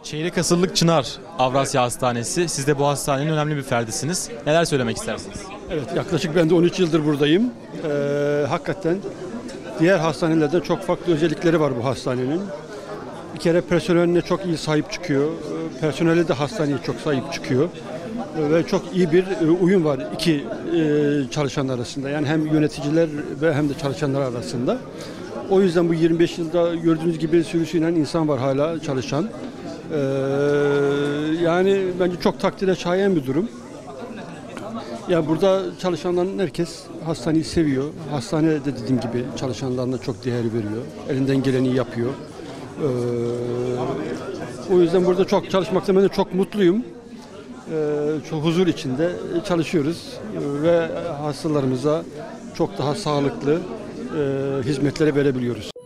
Çeyrek asırlık Çınar Avrasya Hastanesi. Siz de bu hastanenin önemli bir ferdisiniz. Neler söylemek istersiniz? Evet, yaklaşık ben de 13 yıldır buradayım. Hakikaten diğer hastanelerden çok farklı özellikleri var bu hastanenin. Bir kere personeline çok iyi sahip çıkıyor. Personeli de hastaneye çok sahip çıkıyor. Ve çok iyi bir uyum var iki çalışan arasında. Yani hem yöneticiler ve hem de çalışanlar arasında. O yüzden bu 25 yılda gördüğünüz gibi sürüsüyle insan var hala çalışan. Yani bence çok takdire şayan bir durum. Ya burada çalışanların herkes hastaneyi seviyor. Hastanede dediğim gibi çalışanlarına çok değer veriyor. Elinden geleni yapıyor. O yüzden burada çok çalışmaktan ben de çok mutluyum. Çok huzur içinde çalışıyoruz ve hastalarımıza çok daha sağlıklı hizmetleri verebiliyoruz.